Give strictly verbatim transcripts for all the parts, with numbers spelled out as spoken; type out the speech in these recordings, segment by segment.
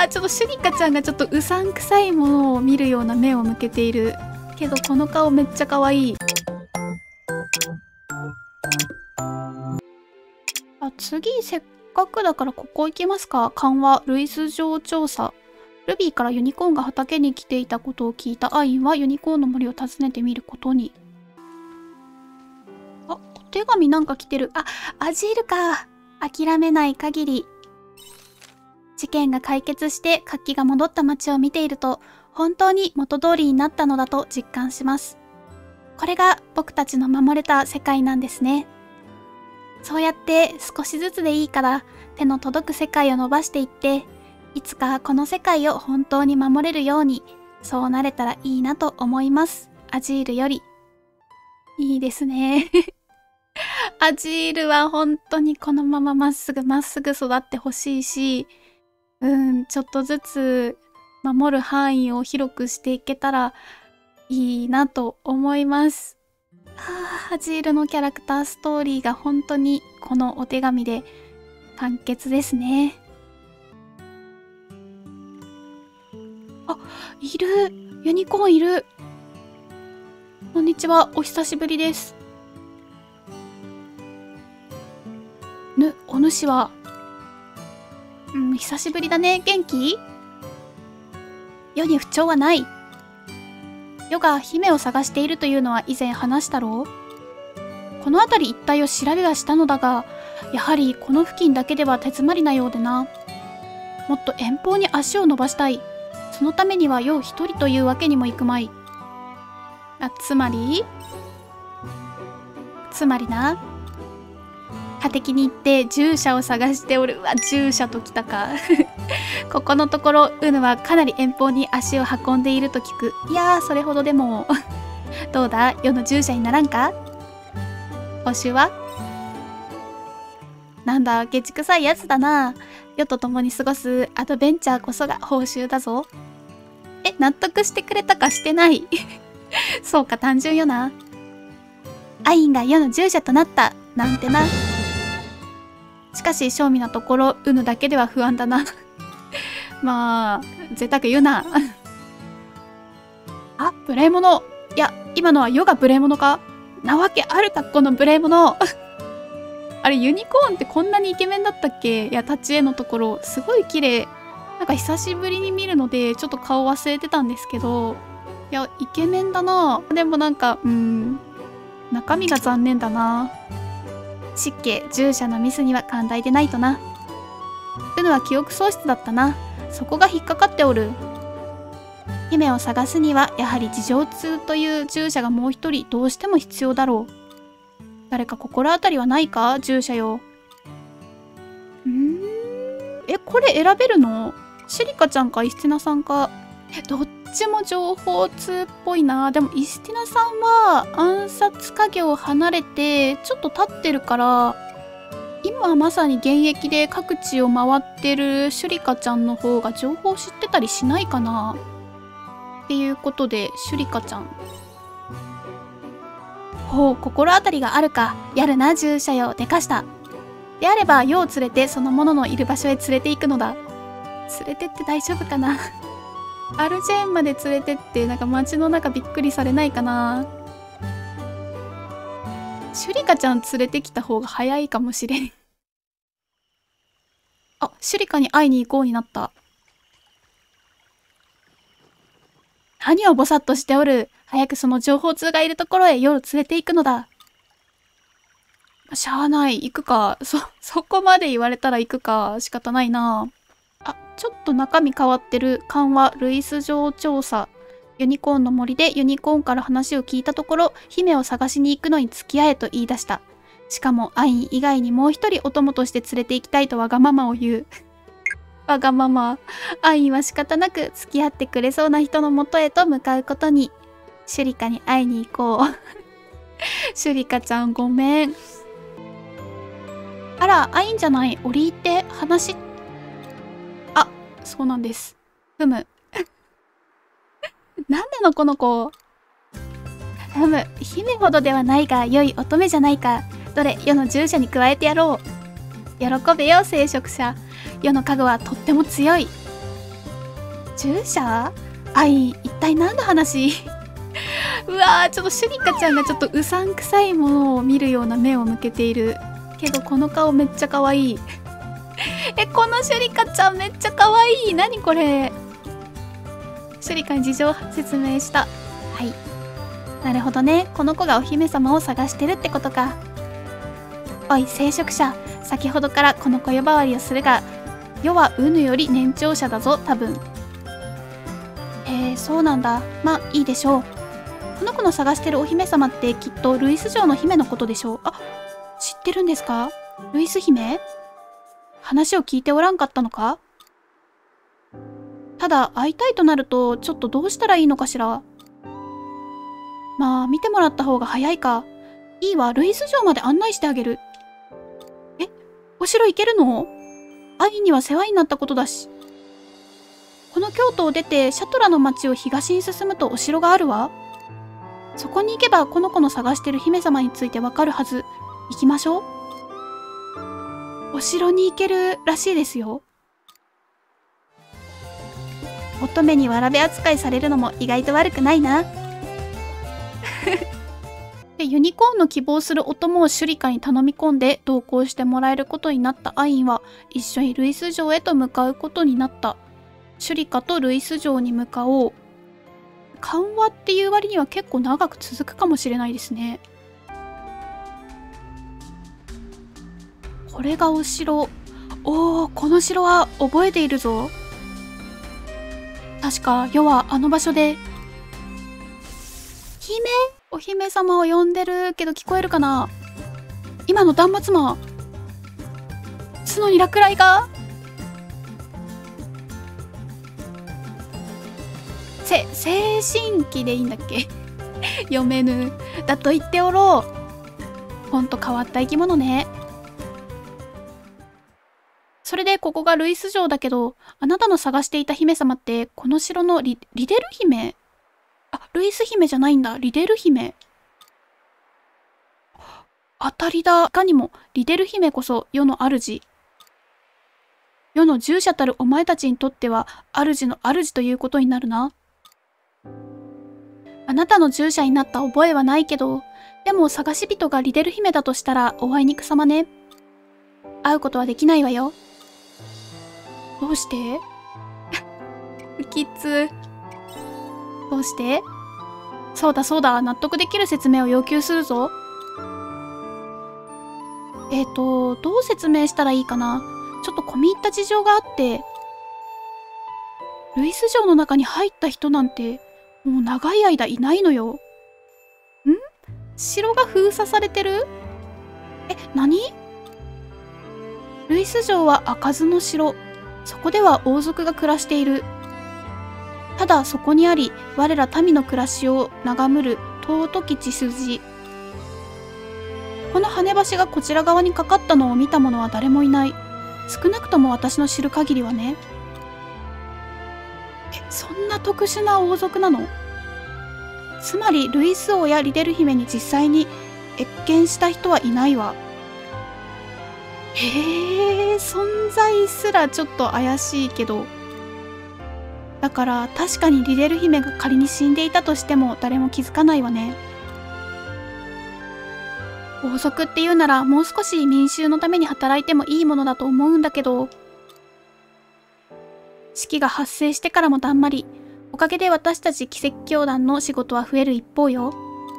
ー、ちょっとシュリカちゃんがちょっとうさんくさいものを見るような目を向けているけど、この顔めっちゃ可愛い。あ、次せっかくだからここ行きますか。緩和ルイス城調査。ルビーからユニコーンが畑に来ていたことを聞いたアインはユニコーンの森を訪ねてみることに。あ、お手紙なんか来てる。あ、アジールか。諦めない限り。事件が解決して活気が戻った街を見ていると、本当に元通りになったのだと実感します。これが僕たちの守れた世界なんですね。そうやって少しずつでいいから手の届く世界を伸ばしていって、いつかこの世界を本当に守れるように、そうなれたらいいなと思います。アジールより。いいですね。アジールは本当にこのまままっすぐまっすぐ育ってほしいし、うん、ちょっとずつ守る範囲を広くしていけたらいいなと思います。はあ、アジールのキャラクターストーリーが本当にこのお手紙で完結ですね。あ、いる。ユニコーンいる。こんにちは、お久しぶりです。ぬ、お主は。うん、久しぶりだね。元気？世に不調はない。世が姫を探しているというのは以前話したろう？この辺り一帯を調べはしたのだが、やはりこの付近だけでは手詰まりなようでな。もっと遠方に足を伸ばしたい。そのためには世一人というわけにもいくまい。あ、つまりつまりな。畑に行って従者を探しておる。うわ、従者ときたか。ここのところ、ウヌはかなり遠方に足を運んでいると聞く。いやー、それほどでも。どうだ、世の従者にならんか？報酬は？なんだ、ケチくさいやつだな。世と共に過ごすアドベンチャーこそが報酬だぞ。え、納得してくれたかしてない。そうか、単純よな。アインが世の従者となった。なんてな。しかし、正味なところ、ウヌだけでは不安だな。まあ、贅沢言うな。あ、無礼者。いや、今のは世が無礼者か？なわけあるか、この無礼者。あれ、ユニコーンってこんなにイケメンだったっけ？いや、立ち絵のところ、すごい綺麗。なんか久しぶりに見るので、ちょっと顔忘れてたんですけど、いや、イケメンだな。でもなんか、うーん、中身が残念だな。失敬、従者のミスには寛大でないとな。ウヌは記憶喪失だったな。そこが引っかかっておる。姫を探すにはやはり事情通という従者がもう一人どうしても必要だろう。誰か心当たりはないか、従者よ。うーん、え、これ選べるの？シュリカちゃんかイスティナさんか。どっちも情報通っぽいな。でもイスティナさんは暗殺家業を離れてちょっと経ってるから、今まさに現役で各地を回ってるシュリカちゃんの方が情報知ってたりしないかな。っていうことでシュリカちゃん。ほう、心当たりがあるか。やるな、従者よ。でかした。であれば世を連れてその者のいる場所へ連れて行くのだ。連れてって大丈夫かな。アルジェーンまで連れてってなんか街の中びっくりされないかな。シュリカちゃん連れてきた方が早いかもしれん。あ、シュリカに会いに行こうになった。何をぼさっとしておる。早くその情報通がいるところへ夜連れて行くのだ。しゃあない、行くか。そ、そこまで言われたら行くか。仕方ないな。あ、ちょっと中身変わってる。緩和ルイス城調査。ユニコーンの森でユニコーンから話を聞いたところ、姫を探しに行くのに付き合えと言い出した。しかもアイン以外にもう一人お供として連れて行きたいとわがままを言う。わがまま。アインは仕方なく付き合ってくれそうな人のもとへと向かうことに。シュリカに会いに行こう。シュリカちゃんごめん。あら、アインじゃない。折り入って話。あ、そうなんです。ふむ。なんでのこの子。ふむ、姫ほどではないが良い乙女じゃないか。どれ、世の従者に加えてやろう。喜べよ、聖職者。世の加護はとっても強い。 従者？あい、一体何の話？うわー、ちょっとシュリカちゃんがちょっとうさんくさいものを見るような目を向けている。けどこの顔めっちゃ可愛い。え、このシュリカちゃんめっちゃ可愛い。何これ。シュリカに事情を説明した。はい。なるほどね。この子がお姫様を探してるってことか。おい、聖職者。先ほどからこの子呼ばわりをするが、世はウヌより年長者だぞ、多分。へえ、そうなんだ。まあ、いいでしょう。この子の探してるお姫様ってきっとルイス城の姫のことでしょう。あ、知ってるんですか？ルイス姫？話を聞いておらんかったのか？ただ、会いたいとなると、ちょっとどうしたらいいのかしら。まあ、見てもらった方が早いか。いいわ、ルイス城まで案内してあげる。え、お城行けるの？アイには世話になったことだし。この京都を出て、シャトラの町を東に進むとお城があるわ。そこに行けば、この子の探してる姫様についてわかるはず。行きましょう。お城に行けるらしいですよ。乙女にわらべ扱いされるのも意外と悪くないな。で、ユニコーンの希望するお供をシュリカに頼み込んで同行してもらえることになったアインは一緒にルイス城へと向かうことになった。シュリカとルイス城に向かおう。緩和っていう割には結構長く続くかもしれないですね。これがお城。おお、この城は覚えているぞ。確か世はあの場所で姫、お姫様を呼んでるけど聞こえるかな。今の断末魔、角に落雷が。せ精神期でいいんだっけ。読めぬだと言っておろう。ほんと変わった生き物ね。それでここがルイス城だけど、あなたの探していた姫様ってこの城の リ, リデル姫？あ、ルイス姫じゃないんだ。リデル姫。当たりだ。いかにもリデル姫こそ世の主。世の従者たるお前たちにとっては主の主ということになるな。あなたの従者になった覚えはないけど、でも探し人がリデル姫だとしたらおあいにくさまね。会うことはできないわよ。どうして？不吉。どうして？そうだそうだ、納得できる説明を要求するぞ。えっと、どう説明したらいいかな。ちょっと込み入った事情があって、ルイス城の中に入った人なんて、もう長い間いないのよ。ん？城が封鎖されてる？え、何？ルイス城は開かずの城。そこでは王族が暮らしている。ただそこにあり、我ら民の暮らしを眺むる尊き血筋。この羽橋がこちら側にかかったのを見た者は誰もいない。少なくとも私の知る限りはね。え、そんな特殊な王族なの？つまりルイス王やリデル姫に実際に謁見した人はいないわ。へえ、存在すらちょっと怪しいけど。だから確かにリデル姫が仮に死んでいたとしても誰も気づかないわね。王族っていうならもう少し民衆のために働いてもいいものだと思うんだけど。死期が発生してからもだんまり。おかげで私たち奇跡教団の仕事は増える一方よ。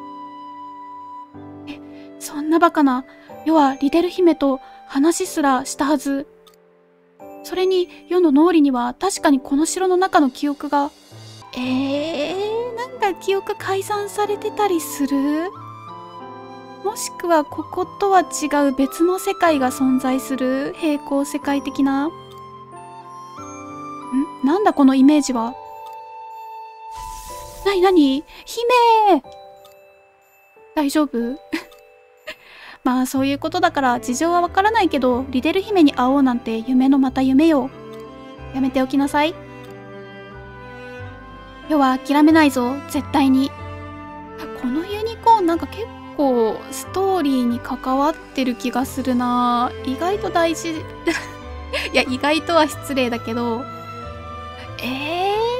え、そんなバカな。世はリデル姫と話すらしたはず。それに世の脳裏には確かにこの城の中の記憶が。えー、なんか記憶改ざんされてたりする？もしくはこことは違う別の世界が存在する？平行世界的な。ん？なんだこのイメージは。なになに？姫！大丈夫？まあそういうことだから事情はわからないけど、リデル姫に会おうなんて夢のまた夢よ。やめておきなさい。世は諦めないぞ、絶対に。このユニコーンなんか結構ストーリーに関わってる気がするな。意外と大事。いや、意外とは失礼だけど。えー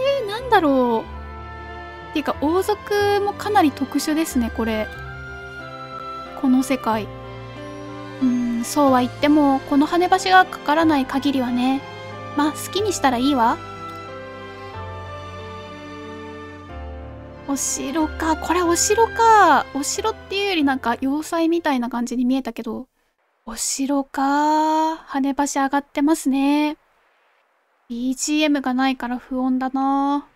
なんだろう。っていうか、王族もかなり特殊ですね、これ。この世界。うーん、そうは言っても、この羽橋がかからない限りはね。まあ、好きにしたらいいわ。お城か。これお城か。お城っていうよりなんか要塞みたいな感じに見えたけど。お城か。羽橋上がってますね。ビージーエム がないから不穏だな。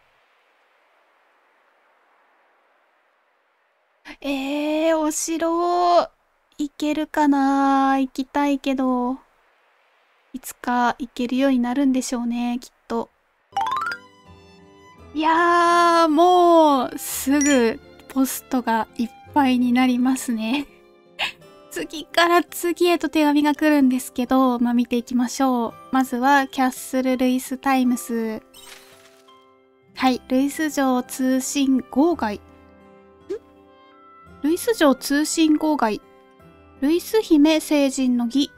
えー、お城、行けるかな。行きたいけど。いつか行けるようになるんでしょうね、きっと。いやー、もう、すぐ、ポストがいっぱいになりますね。次から次へと手紙が来るんですけど、まあ、見ていきましょう。まずは、キャッスル・ルイス・タイムス。はい、ルイス城通信号外。んルイス城通信号外。ルイス姫成人の儀。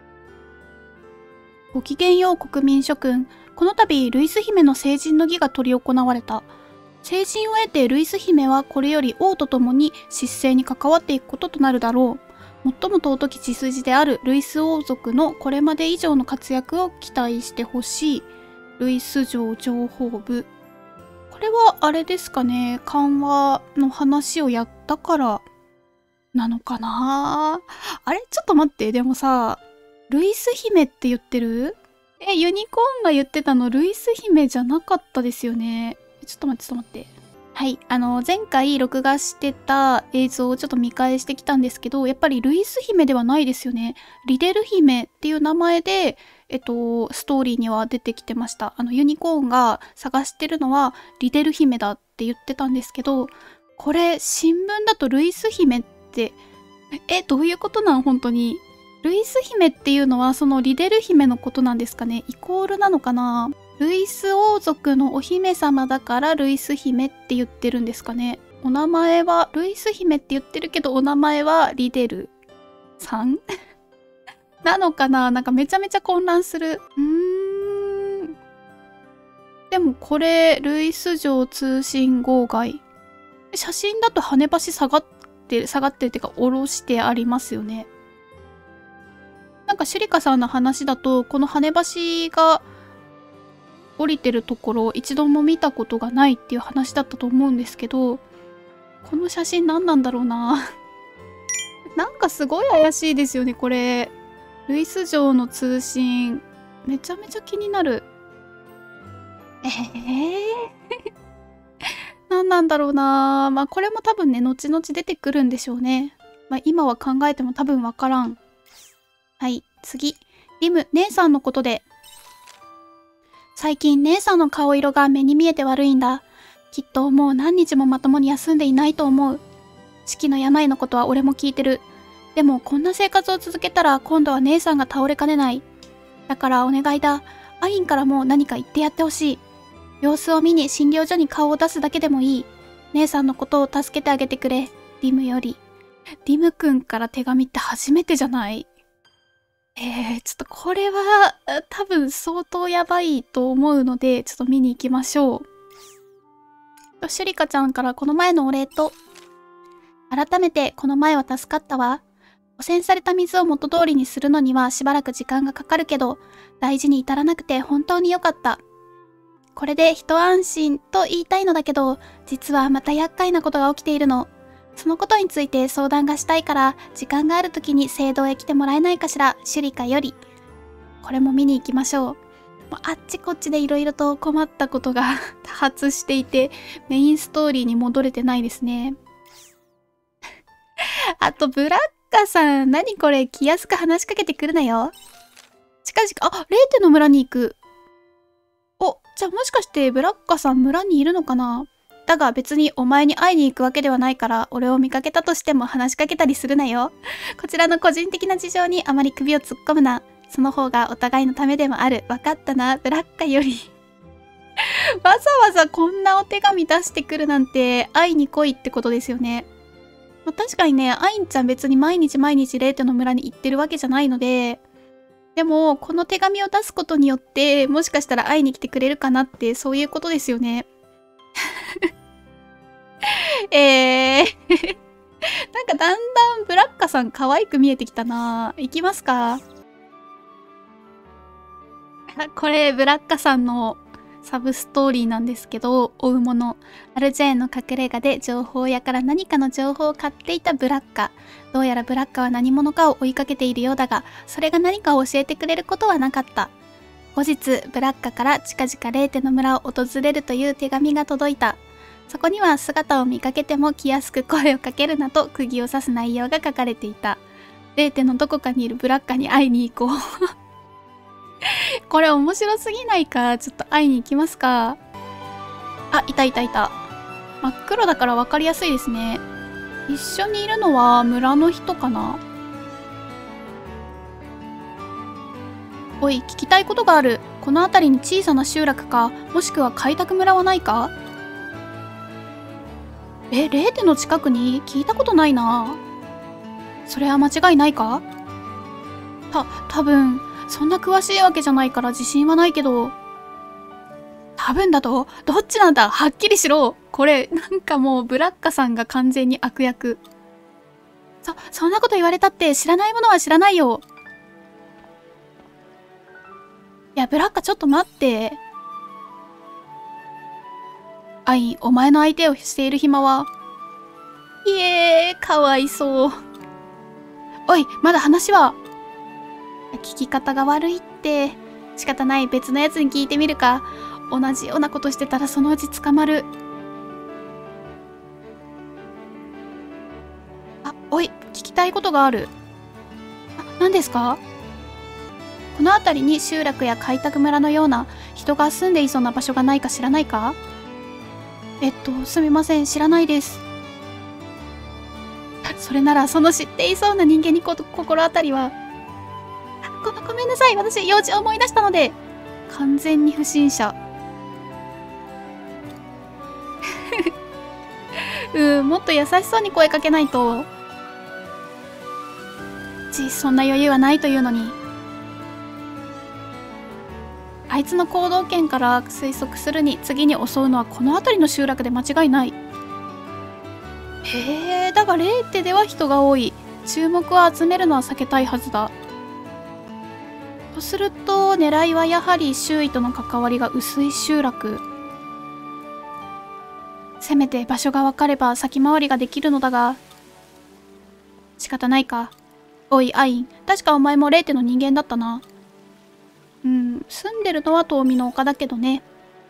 ごきげんよう国民諸君。この度、ルイス姫の成人の儀が執り行われた。成人を得てルイス姫はこれより王と共に執政に関わっていくこととなるだろう。最も尊き血筋であるルイス王族のこれまで以上の活躍を期待してほしい。ルイス城情報部。これはあれですかね。緩和の話をやったからなのかな。あれちょっと待って。でもさ、ルイス姫って言ってる？え、ユニコーンが言ってたのルイス姫じゃなかったですよね。ちょっと待って、ちょっと待って。はい。あの、前回録画してた映像をちょっと見返してきたんですけど、やっぱりルイス姫ではないですよね。リデル姫っていう名前で、えっと、ストーリーには出てきてました。あの、ユニコーンが探してるのはリデル姫だって言ってたんですけど、これ、新聞だとルイス姫って、え、どういうことなん本当に。ルイス姫っていうのはそのリデル姫のことなんですかね。イコールなのかな。ルイス王族のお姫様だからルイス姫って言ってるんですかね。お名前はルイス姫って言ってるけどお名前はリデルさんなのかな。なんかめちゃめちゃ混乱する。うーん。でもこれルイス城通信号外。写真だと羽橋下がって下がってるっていうか下ろしてありますよね。なんかシュリカさんの話だとこの羽橋が降りてるところ一度も見たことがないっていう話だったと思うんですけど、この写真何なんだろうな。なんかすごい怪しいですよねこれ。ルイス城の通信めちゃめちゃ気になる。えー、何なんだろうな。まあこれも多分ね後々出てくるんでしょうね。まあ今は考えても多分わからん。はい、次。リム、姉さんのことで。最近姉さんの顔色が目に見えて悪いんだ。きっともう何日もまともに休んでいないと思う。四季の病のことは俺も聞いてる。でもこんな生活を続けたら今度は姉さんが倒れかねない。だからお願いだ。アインからも何か言ってやってほしい。様子を見に診療所に顔を出すだけでもいい。姉さんのことを助けてあげてくれ。リムより。リムくんから手紙って初めてじゃない？えー、ちょっとこれは多分相当やばいと思うので、ちょっと見に行きましょう。シュリカちゃんからこの前のお礼と、改めてこの前は助かったわ。汚染された水を元通りにするのにはしばらく時間がかかるけど、大事に至らなくて本当に良かった。これで一安心と言いたいのだけど、実はまた厄介なことが起きているの。そのことについて相談がしたいから、時間がある時に聖堂へ来てもらえないかしら、シュリカより。これも見に行きましょう。あっちこっちでいろいろと困ったことが多発していて、メインストーリーに戻れてないですね。あと、ブラッカさん、何これ、気安く話しかけてくるなよ。近々、あ、レーテの村に行く。お、じゃあもしかしてブラッカさん村にいるのかな？だが別にお前に会いに行くわけではないから、俺を見かけたとしても話しかけたりするなよ。こちらの個人的な事情にあまり首を突っ込むな。その方がお互いのためでもある。わかったな、ブラッカより。わざわざこんなお手紙出してくるなんて、会いに来いってことですよね。まあ、確かにね、アインちゃん別に毎日毎日レーテの村に行ってるわけじゃないので、でも、この手紙を出すことによって、もしかしたら会いに来てくれるかなって、そういうことですよね。 えーなんかだんだんブラッカさん可愛く見えてきたな。行きますか？これ、ブラッカさんのサブストーリーなんですけど、追うもの。アルジェーンの隠れ家で情報屋から何かの情報を買っていたブラッカ。どうやらブラッカは何者かを追いかけているようだが、それが何かを教えてくれることはなかった。後日、ブラッカから近々レーテの村を訪れるという手紙が届いた。そこには姿を見かけても気安く声をかけるなと釘を刺す内容が書かれていた。レーテのどこかにいるブラッカに会いに行こう。これ面白すぎないか？ちょっと会いに行きますか。あ、いたいたいた。真っ黒だから分かりやすいですね。一緒にいるのは村の人かな。おい、聞きたいことがある。この辺りに小さな集落か、もしくは開拓村はないか？え、レーテの近くに？聞いたことないな。それは間違いないか？た、多分、そんな詳しいわけじゃないから自信はないけど。多分だと？どっちなんだ？はっきりしろ。これ、なんかもうブラッカさんが完全に悪役。そ、そんなこと言われたって知らないものは知らないよ。いや、ブラッカちょっと待って。アイン、お前の相手をしている暇は。いえー、かわいそう。おい、まだ話は。聞き方が悪いって。仕方ない、別のやつに聞いてみるか。同じようなことしてたらそのうち捕まる。あ、おい、聞きたいことがある。あ、何ですか？この辺りに集落や開拓村のような人が住んでいそうな場所がないか知らないか？えっと、すみません、知らないです。それなら、その知っていそうな人間にこ心当たりは。ご、ごめんなさい、私、用事を思い出したので。完全に不審者。うん、もっと優しそうに声かけないと。ち、そんな余裕はないというのに。あいつの行動圏から推測するに、次に襲うのはこの辺りの集落で間違いない。へえ、だがレーテでは人が多い。注目を集めるのは避けたいはずだ。とすると、狙いはやはり周囲との関わりが薄い集落。せめて場所が分かれば先回りができるのだが。仕方ないか。おい、アイン。確かお前もレーテの人間だったな。うん、住んでるのは遠見の丘だけどね。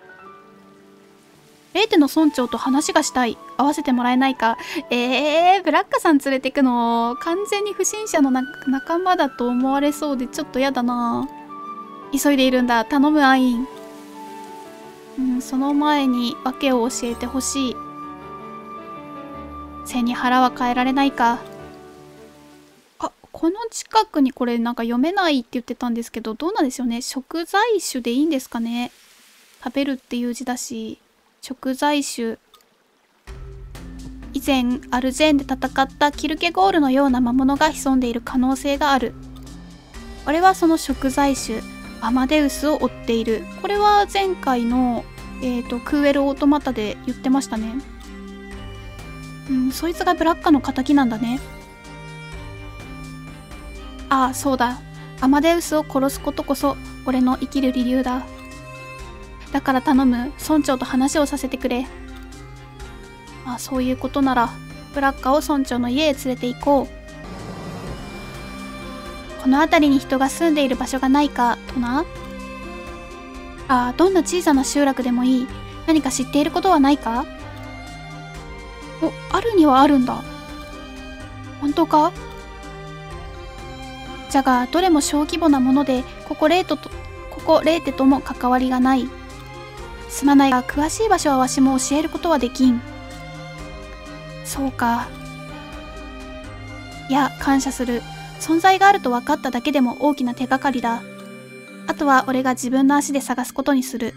レーテの村長と話がしたい。会わせてもらえないか。えー、ブラッカさん連れてくの、完全に不審者のな仲間だと思われそうでちょっとやだな。急いでいるんだ。頼む、アイン。うん、その前に訳を教えてほしい。背に腹は変えられないか。あ、この近くにこれなんか読めないって言ってたんですけど、どうなんでしょうね。食材種でいいんですかね。食べるっていう字だし。食材種。以前、アルジェーンで戦ったキルケゴールのような魔物が潜んでいる可能性がある。俺はその食材種、アマデウスを追っている。これは前回の、えっと、クーエルオートマタで言ってましたね。うん、そいつがブラッカの仇なんだね。ああ、そうだ。アマデウスを殺すことこそ、俺の生きる理由だ。だから頼む、村長と話をさせてくれ。まあそういうことなら、ブラッカを村長の家へ連れて行こう。この辺りに人が住んでいる場所がないか、とな。ああ、どんな小さな集落でもいい。何か知っていることはないか？お、あるにはあるんだ。本当か？じゃが、どれも小規模なもので、ここレートと、ここレーテとも関わりがない。すまないが、詳しい場所はわしも教えることはできん。そうか。いや、感謝する。存在があると分かっただけでも大きな手がかりだ。あとは俺が自分の足で探すことにする。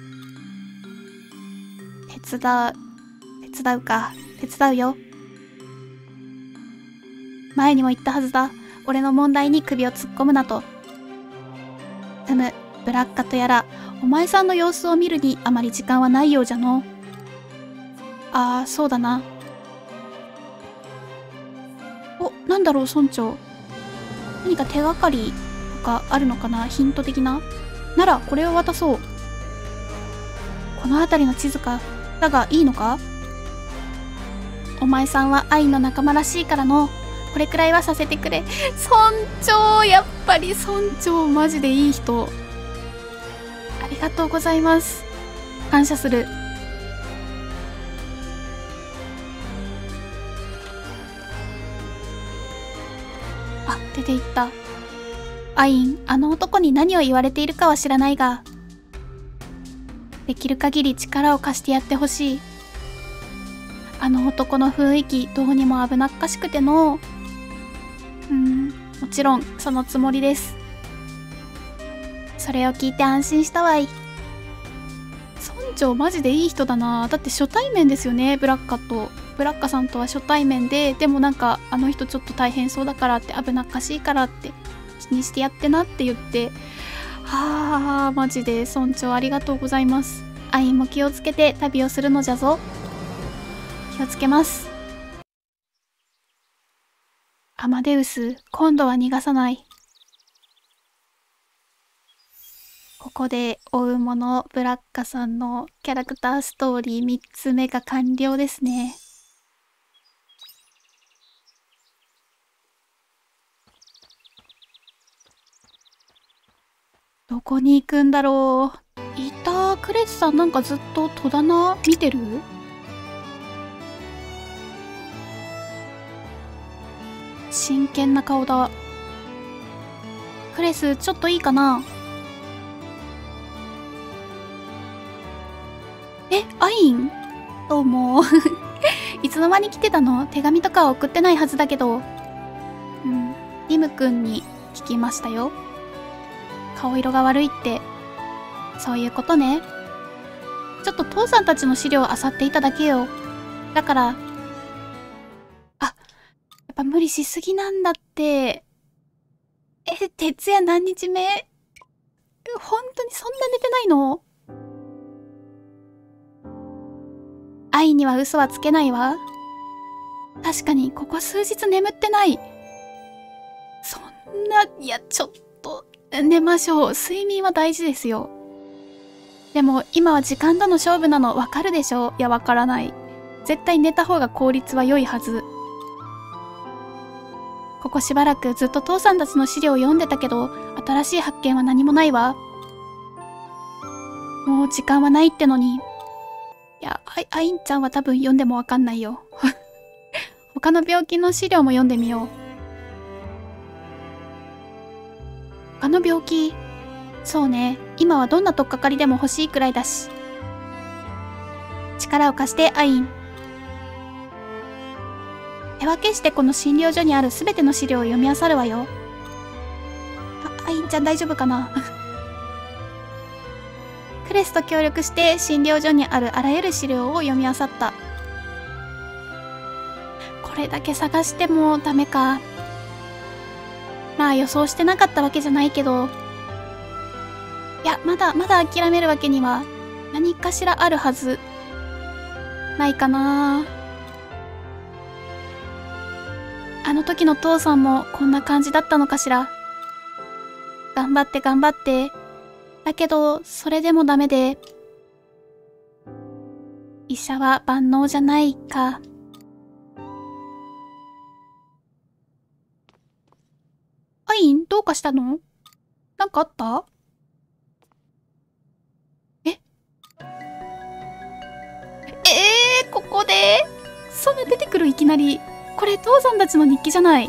手伝う、手伝うか。手伝うよ。前にも言ったはずだ。俺の問題に首を突っ込むなと。ふむ、ブラッカとやら、お前さんの様子を見るにあまり時間はないようじゃの。ああ、そうだな。 なんだろう、村長。何か手がかりとかあるのかな、ヒント的な。なら、これを渡そう。この辺りの地図か。だが、いいのか？お前さんは愛の仲間らしいからの。これくらいはさせてくれ。村長、やっぱり村長、マジでいい人。ありがとうございます。感謝する。あ、出て行った。アイン、あの男に何を言われているかは知らないが、できる限り力を貸してやってほしい。あの男の雰囲気、どうにも危なっかしくての。うん、もちろんそのつもりです。それを聞いて安心したわい。村長マジでいい人だな。だって初対面ですよね、ブラッカと。ブラッカさんとは初対面で、でもなんかあの人ちょっと大変そうだからって、危なっかしいからって気にしてやってなって言って、はあ、マジで村長ありがとうございます。アインも気をつけて旅をするのじゃぞ。気をつけます。アマデウス、今度は逃がさない。ここで追うもの、ブラッカさんのキャラクターストーリーみっつめが完了ですね。どこに行くんだろう。いた、クレスさんなんかずっと戸棚見てる？真剣な顔だ。クレス、ちょっといいかな？え、アイン？どうも。いつの間に来てたの？手紙とかは送ってないはずだけど。うん、リム君に聞きましたよ。顔色が悪いって。そういうことね。ちょっと父さんたちの資料を漁っていただけよ。だから、あ、やっぱ無理しすぎなんだって。え、徹夜何日目？本当にそんな寝てないの？愛には嘘はつけないわ。確かにここ数日眠ってない。そんな、いや、ちょっと、寝ましょう。睡眠は大事ですよ。でも今は時間との勝負なのわかるでしょ？いや、わからない。絶対寝た方が効率は良いはず。ここしばらくずっと父さんたちの資料を読んでたけど、新しい発見は何もないわ。もう時間はないってのに。いや、アイ、アインちゃんは多分読んでもわかんないよ。他の病気の資料も読んでみよう。他の病気？そうね。今はどんな取っかかりでも欲しいくらいだし。力を貸して、アイン。手分けしてこの診療所にあるすべての資料を読み漁るわよ。あ、アインちゃん大丈夫かな？クレスと協力して診療所にあるあらゆる資料を読み漁った。これだけ探してもダメか。まあ予想してなかったわけじゃないけど。いや、まだまだ諦めるわけには何かしらあるはず。ないかな。あの時の父さんもこんな感じだったのかしら。頑張って頑張って。だけど、それでもダメで。医者は万能じゃないか。アイン、どうかしたの？なんかあった？え？えー、ここで？そんな出てくるいきなり。これ父さんたちの日記じゃない。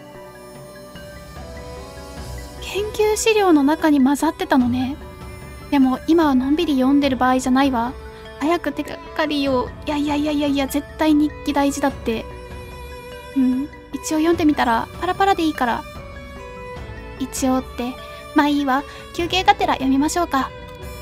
研究資料の中に混ざってたのね。でも今はのんびり読んでる場合じゃないわ。早く手がかりを。いやいやいやいやいや、絶対日記大事だって。うん、一応読んでみたらパラパラでいいから。一応って、まあいいわ。休憩がてら読みましょうか。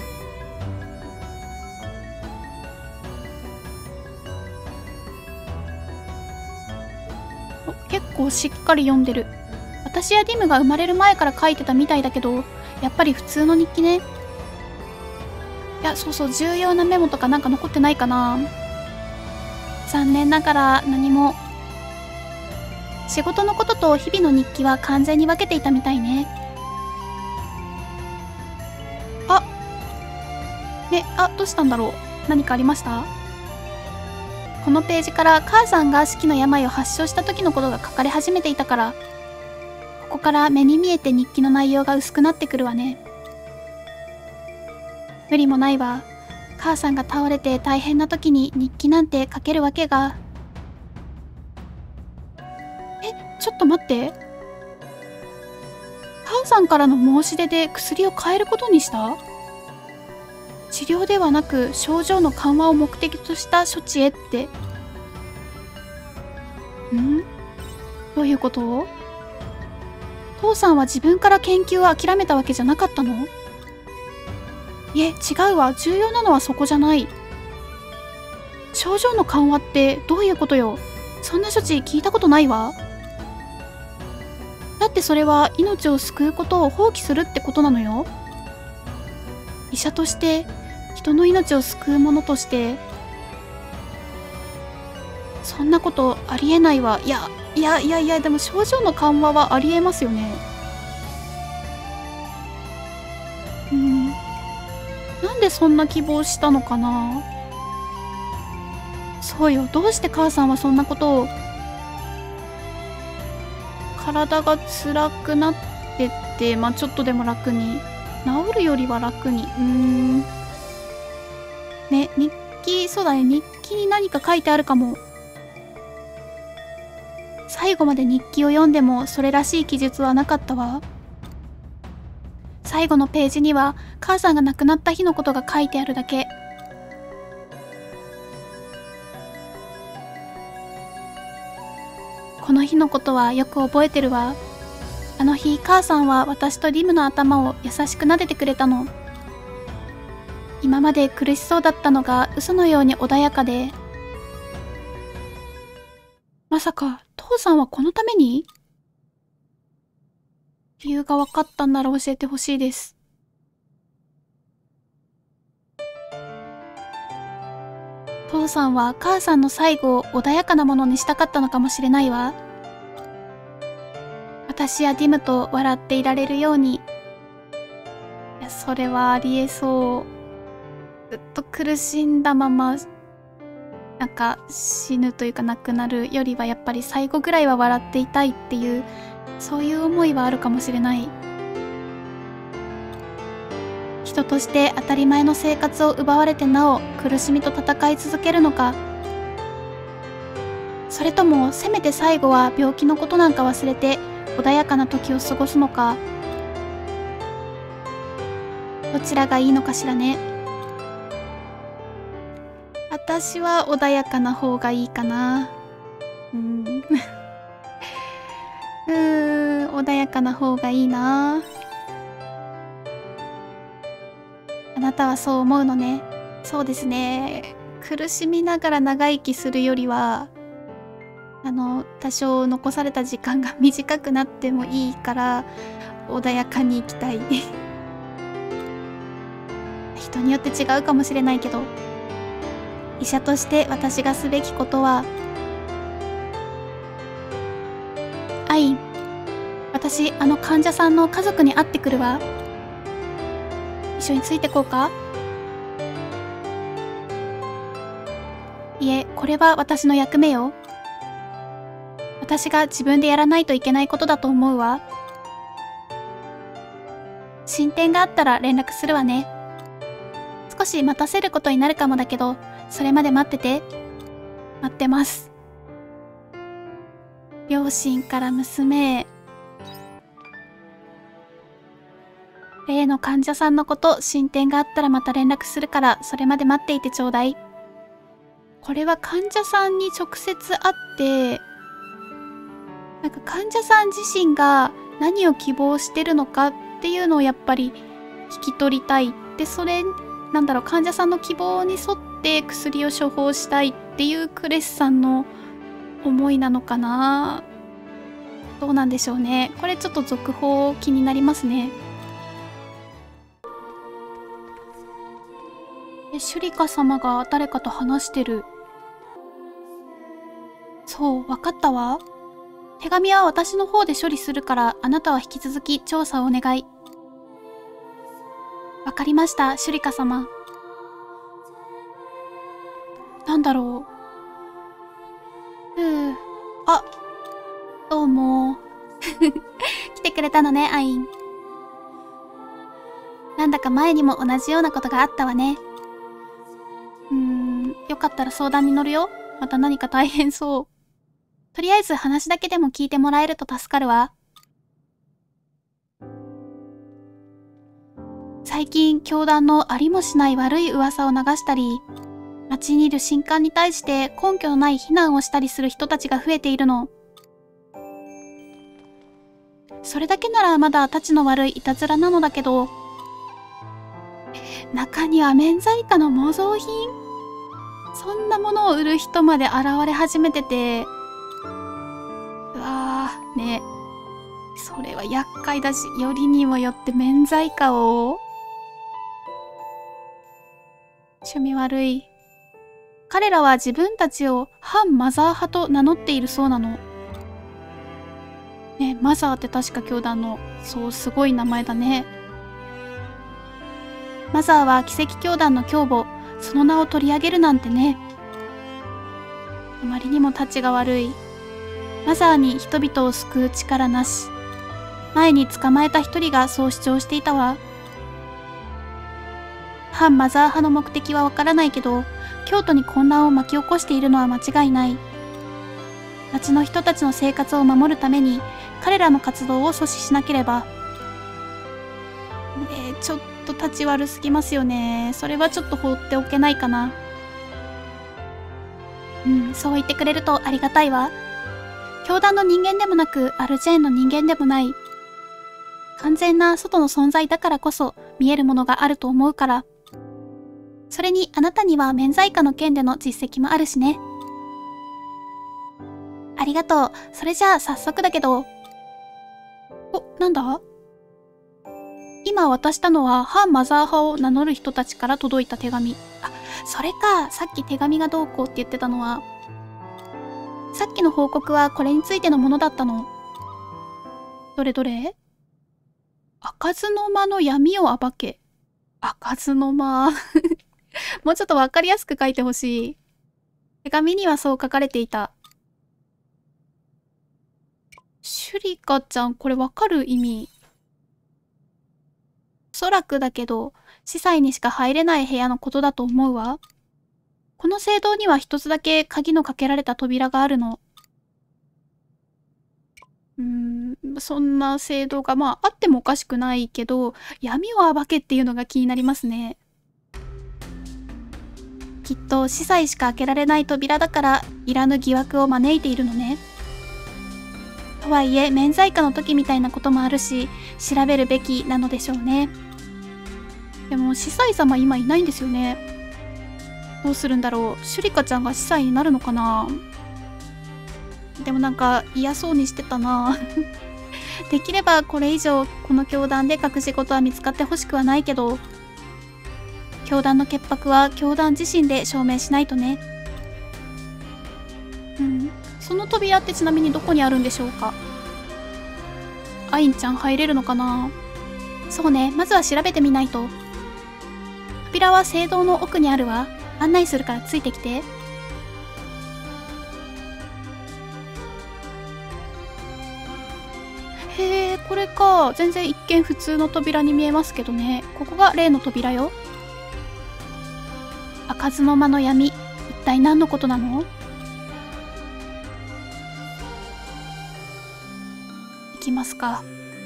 結構しっかり読んでる。私やディムが生まれる前から書いてたみたいだけど、やっぱり普通の日記ね。いや、そうそう、重要なメモとかなんか残ってないかな。残念ながら何も。 仕事のことと日々の日記は完全に分けていたみたいね。あ、ね、あ、どうしたんだろう。何かありました？このページから母さんが四季の病を発症した時のことが書かれ始めていたから、ここから目に見えて日記の内容が薄くなってくるわね。無理もないわ。母さんが倒れて大変な時に日記なんて書けるわけが。え、ちょっと待って。母さんからの申し出で薬を変えることにした？治療ではなく症状の緩和を目的とした処置へって。ん？どういうこと？父さんは自分から研究を諦めたわけじゃなかったの？いえ、違うわ。重要なのはそこじゃない。症状の緩和ってどういうことよ。そんな処置聞いたことないわ。だってそれは命を救うことを放棄するってことなのよ。医者として人の命を救うものとしてそんなことありえないわ。いやいやいやいや、でも症状の緩和はありえますよね。うん、なんでそんな希望したのかな。そうよ、どうして母さんはそんなことを。体が辛くなってって、まあちょっとでも楽に治るよりは楽に。うーんね、日記、そうだね、日記に何か書いてあるかも。最後まで日記を読んでもそれらしい記述はなかったわ。最後のページには母さんが亡くなった日のことが書いてあるだけ。この日のことはよく覚えてるわ。あの日、母さんは私とリムの頭を優しく撫でてくれたの。今まで苦しそうだったのが嘘のように穏やかで。まさか父さんはこのために？理由が分かったんなら教えてほしいです。父さんは母さんの最後を穏やかなものにしたかったのかもしれないわ。私やディムと笑っていられるように。いや、それはありえそう。ずっと苦しんだままなんか死ぬというか亡くなるよりはやっぱり最後ぐらいは笑っていたいっていう、そういう思いはあるかもしれない。人として当たり前の生活を奪われてなお苦しみと戦い続けるのか、それともせめて最後は病気のことなんか忘れて穏やかな時を過ごすのか、どちらがいいのかしらね。私は穏やかな方がいいかな。うん。うーん、穏やかな方がいいな。あなたはそう思うのね。そうですね。苦しみながら長生きするよりは、あの、多少残された時間が短くなってもいいから、穏やかに生きたい。人によって違うかもしれないけど、医者として私がすべきことは、アイン、私あの患者さんの家族に会ってくるわ。一緒についてこうか？いえ、これは私の役目よ。私が自分でやらないといけないことだと思うわ。進展があったら連絡するわね。少し待たせることになるかもだけど、それまで待ってて。待ってます。両親から娘へ。例の患者さんのこと、進展があったらまた連絡するから、それまで待っていてちょうだい。これは患者さんに直接会って、なんか患者さん自身が何を希望してるのかっていうのをやっぱり聞き取りたい。で、それ、なんだろう、患者さんの希望に沿って薬を処方したいっていうクレスさんの思いなのかな。どうなんでしょうね。これちょっと続報気になりますね。え、シュリカ様が誰かと話してる。そう、わかったわ。 手紙は私の方で処理するから、あなたは引き続き調査をお願い。わかりました、シュリカ様。なんだろう。ふう。あ、どうも。来てくれたのね、アイン。なんだか前にも同じようなことがあったわね。うーん、よかったら相談に乗るよ。また何か大変そう。とりあえず話だけでも聞いてもらえると助かるわ。最近、教団のありもしない悪い噂を流したり、町にいる神官に対して根拠のない非難をしたりする人たちが増えているの。それだけならまだたちの悪いいたずらなのだけど、中には免罪価の模造品？そんなものを売る人まで現れ始めてて、うわー、ね。それは厄介だし、よりにもよって免罪価を。趣味悪い。彼らは自分たちを反マザー派と名乗っているそうなの。ね、マザーって確か教団の、そう、すごい名前だね。マザーは奇跡教団の教母、その名を取り上げるなんてね。あまりにもタチが悪い。マザーに人々を救う力なし。前に捕まえた一人がそう主張していたわ。反マザー派の目的はわからないけど、京都に混乱を巻き起こしているのは間違いない。町の人たちの生活を守るために、彼らの活動を阻止しなければ。えー、ちょっと立ち悪すぎますよね。それはちょっと放っておけないかな。うん、そう言ってくれるとありがたいわ。教団の人間でもなく、アルジェーンの人間でもない。完全な外の存在だからこそ見えるものがあると思うから。それにあなたには免罪価の件での実績もあるしね。ありがとう。それじゃあ早速だけど。お、なんだ？今渡したのは反マザー派を名乗る人たちから届いた手紙。あ、それか。さっき手紙がどうこうって言ってたのは。さっきの報告はこれについてのものだったの。どれどれ？開かずの間の闇を暴け。開かずの間。もうちょっとわかりやすく書いてほしい。手紙にはそう書かれていた。シュリカちゃん、これわかる意味。おそらくだけど、司祭にしか入れない部屋のことだと思うわ。この聖堂には一つだけ鍵のかけられた扉があるの。うーん、そんな聖堂がまああってもおかしくないけど、闇を暴けっていうのが気になりますね。きっと司祭しか開けられない扉だから、いらぬ疑惑を招いているのね。とはいえ、免罪価の時みたいなこともあるし、調べるべきなのでしょうね。でも、司祭様今いないんですよね。どうするんだろう。シュリカちゃんが司祭になるのかな。でもなんか嫌そうにしてたな。できればこれ以上この教団で隠し事は見つかってほしくはないけど、教団の潔白は教団自身で証明しないとね。うん。その扉ってちなみにどこにあるんでしょうか。アインちゃん入れるのかな。そうね、まずは調べてみないと。扉は聖堂の奥にあるわ。案内するからついてきて。へえ、これか。全然一見普通の扉に見えますけどね。ここが例の扉よ。開かずの間の闇。一体何のことなの？行きますか。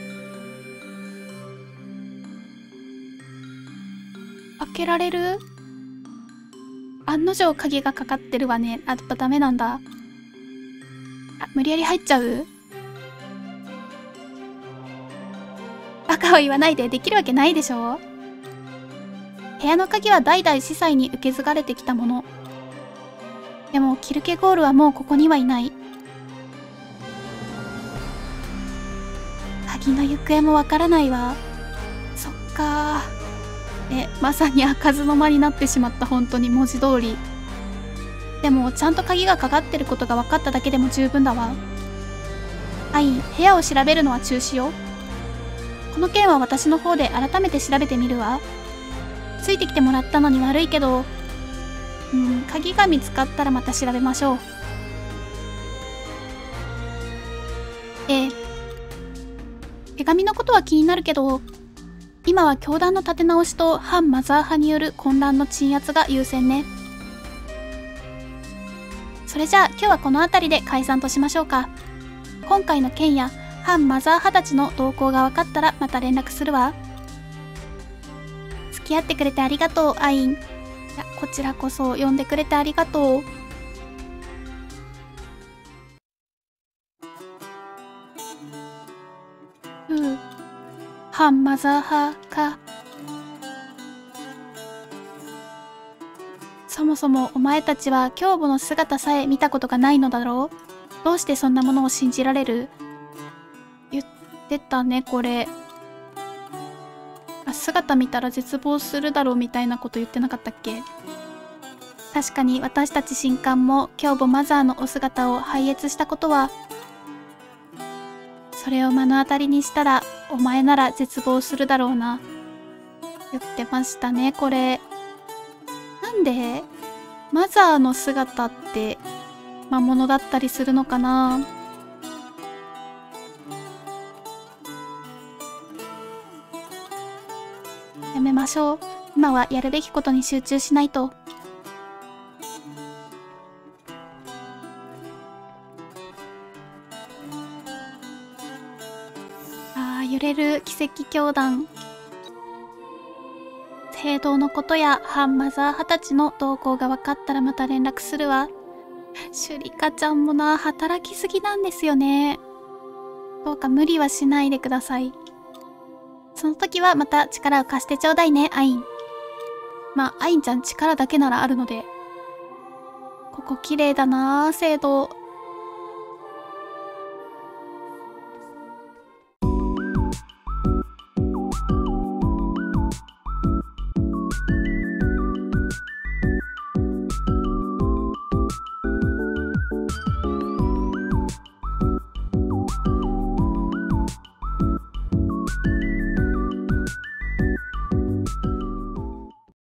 開けられる？案の定鍵がかかってるわね。あ、やっぱダメなんだ。あ、無理やり入っちゃう？バカを言わないで。できるわけないでしょ。部屋の鍵は代々司祭に受け継がれてきたもの。でもキルケゴールはもうここにはいない。鍵の行方もわからないわ。そっかー。え、まさに開かずの間になってしまった。本当に文字通り。でもちゃんと鍵がかかってることが分かっただけでも十分だわ。 アイン、部屋を調べるのは中止よ。この件は私の方で改めて調べてみるわ。ついてきてもらったのに悪いけど、うん、鍵が見つかったらまた調べましょう。ええ。手紙のことは気になるけど、今は教団の立て直しと反マザー派による混乱の鎮圧が優先ね。それじゃあ今日はこの辺りで解散としましょうか。今回の件や反マザー派たちの動向が分かったらまた連絡するわ。付き合ってくれてありがとう、アイン。いや、こちらこそ呼んでくれてありがとう。ふう。反マザー派か。そもそもお前たちは胸部の姿さえ見たことがないのだろう。どうしてそんなものを信じられる？言ってたね、これ。あ、姿見たら絶望するだろうみたいなこと言ってなかったっけ？確かに私たち神官も胸部マザーのお姿を拝謁したことは、それを目の当たりにしたらお前なら絶望するだろうな。言ってましたね、これ。なんでマザーの姿って魔物だったりするのかな。やめましょう。今はやるべきことに集中しないと。ああ、揺れる奇跡教団。聖堂のことや反マザー派たちの動向が分かったらまた連絡するわ。シュリカちゃんもな、働きすぎなんですよね。どうか無理はしないでください。その時はまた力を貸してちょうだいね、アイン。まあ、アインちゃん力だけならあるので。ここ綺麗だなぁ、聖堂。